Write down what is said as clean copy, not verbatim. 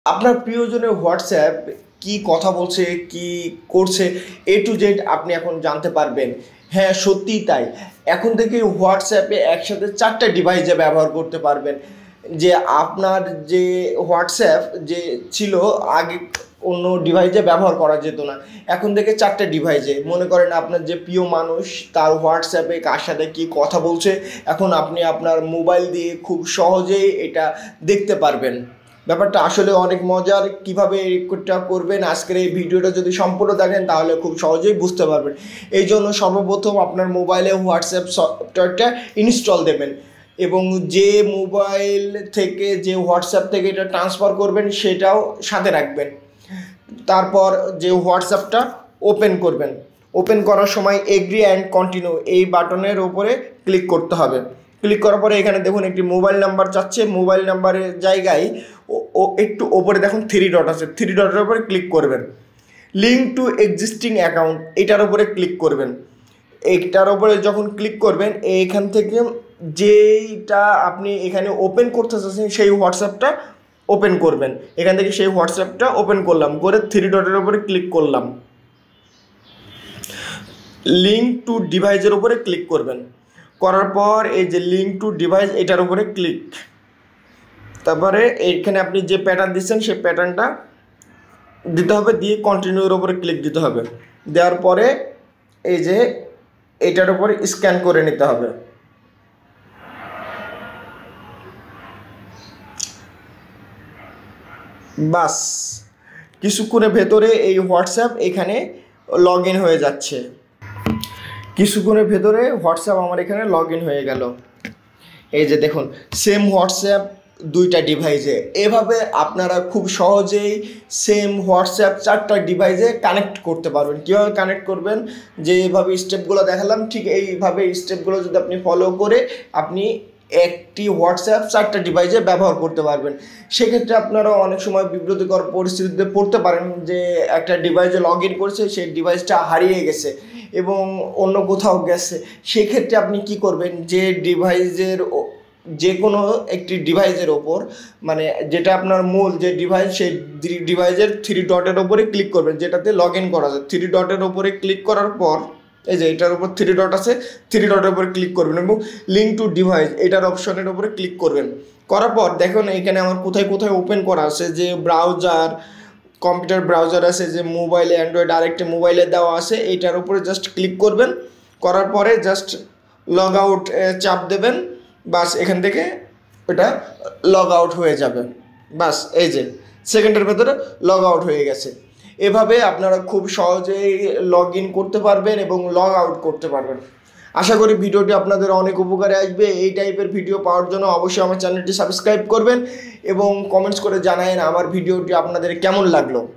আপনার প্রিয়জনের হোয়াটসঅ্যাপ কি কথা বলছে, কি করছে, এ টু জেড আপনি এখন জানতে পারবেন। হ্যাঁ, সত্যিই তাই। এখন থেকে হোয়াটসঅ্যাপে একসাথে 4টা ডিভাইসে ব্যবহার করতে পারবেন। যে আপনার যে হোয়াটসঅ্যাপ যে ছিল আগে অন্য ডিভাইসে ব্যবহার করা যেত না, এখন থেকে 4টা ডিভাইসে। মনে করেন আপনার যে প্রিয় মানুষ তার হোয়াটসঅ্যাপে কার সাথে কী কথা বলছে, এখন আপনি আপনার মোবাইল দিয়ে খুব সহজেই এটা দেখতে পারবেন। ব্যাপারটা আসলে অনেক মজার। কিভাবে এটা করবেন আজকের এই ভিডিওটা যদি সম্পূর্ণ দেখেন তাহলে খুব সহজেই বুঝতে পারবেন। এই জন্য সর্বপ্রথম আপনার মোবাইলে হোয়াটসঅ্যাপ সফটওয়্যারটা ইনস্টল দেবেন এবং যে মোবাইল থেকে যে হোয়াটসঅ্যাপ থেকে এটা ট্রান্সফার করবেন সেটাও সাথে রাখবেন। তারপর যে হোয়াটসঅ্যাপটা ওপেন করবেন, ওপেন করার সময় এগ্রি অ্যান্ড কন্টিনিউ এই বাটনের ওপরে ক্লিক করতে হবে। ক্লিক করার পরে এখানে দেখুন একটি মোবাইল নাম্বার চাচ্ছে। মোবাইল নাম্বারের জায়গায় ও একটু ওপরে দেখুন 3 ডট আছে, 3 ডটের উপরে ক্লিক করবেন। লিঙ্ক টু এক্সিস্টিং অ্যাকাউন্ট এটার উপরে ক্লিক করবেন। এইটার উপরে যখন ক্লিক করবেন এইখান থেকে যেইটা আপনি এখানে ওপেন করতে চাচ্ছেন সেই হোয়াটসঅ্যাপটা ওপেন করবেন। এখান থেকে সেই হোয়াটসঅ্যাপটা ওপেন করলাম, করে 3 ডটের উপরে ক্লিক করলাম। লিঙ্ক টু ডিভাইসের উপরে ক্লিক করবেন। করার পর এই যে লিঙ্ক টু ডিভাইস এটার উপরে ক্লিক, তারপরে এইখানে আপনি যে প্যাটার্ন দিচ্ছেন সেই প্যাটার্নটা দিতে হবে, দিয়ে কন্টিনিউর উপরে ক্লিক দিতে হবে। দেওয়ার পরে এই যে এটার উপরে স্ক্যান করে নিতে হবে। বাস কিছুক্ষণের ভেতরে এই হোয়াটসঅ্যাপ এখানে লগ ইন হয়ে যাচ্ছে। কিছুক্ষণের ভেতরে হোয়াটসঅ্যাপ আমার এখানে লগ ইন হয়ে গেল। এই যে দেখুন সেম হোয়াটসঅ্যাপ 2টা ডিভাইসে। এভাবে আপনারা খুব সহজেই সেম হোয়াটসঅ্যাপ 4টা ডিভাইসে কানেক্ট করতে পারবেন। কীভাবে কানেক্ট করবেন, যে এইভাবে স্টেপগুলো দেখালাম ঠিক এইভাবে স্টেপগুলো যদি আপনি ফলো করে আপনি একটি হোয়াটসঅ্যাপ 4টা ডিভাইসে ব্যবহার করতে পারবেন। সেক্ষেত্রে আপনারা অনেক সময় বিব্রতকর পরিস্থিতিতে পড়তে পারেন যে একটা ডিভাইসে লগ ইন করছে, সেই ডিভাইসটা হারিয়ে গেছে এবং অন্য কোথাও গেছে। সেক্ষেত্রে আপনি কি করবেন, যে ডিভাইসের যে কোনো একটি ডিভাইসের ওপর, মানে যেটা আপনার মূল যে ডিভাইস সেই ডিভাইসের 3 ডটের ওপরে ক্লিক করবেন, যেটাতে লগ ইন করা যায়। 3 ডটের ওপরে ক্লিক করার পর এই যে এটার উপর 3 ডট আছে, 3 ডটের উপরে ক্লিক করবেন এবং লিঙ্ক টু ডিভাইস এটার অপশনের উপরে ক্লিক করবেন। করার পর দেখুন এখানে আমার কোথায় কোথায় ওপেন করা আছে, যে ব্রাউজার, কম্পিউটার ব্রাউজার আছে, যে মোবাইলে অ্যান্ড্রয়েড আরেকটি মোবাইলে দেওয়া আছে, এইটার উপরে জাস্ট ক্লিক করবেন। করার পরে জাস্ট লগ আউট চাপ দেবেন। বাস এখান থেকে ওটা লগ আউট হয়ে যাবে। বাস এই যে সেকেন্ডের ভেতরে লগ আউট হয়ে গেছে। এভাবে আপনারা খুব সহজেই লগ ইন করতে পারবেন এবং লগ আউট করতে পারবেন। আশা করি ভিডিওটি আপনাদের অনেক উপকারে আসবে। এই টাইপের ভিডিও পাওয়ার জন্য অবশ্যই আমার চ্যানেলটি সাবস্ক্রাইব করবেন এবং কমেন্টস করে জানাবেন আমার ভিডিওটি আপনাদের কেমন লাগলো।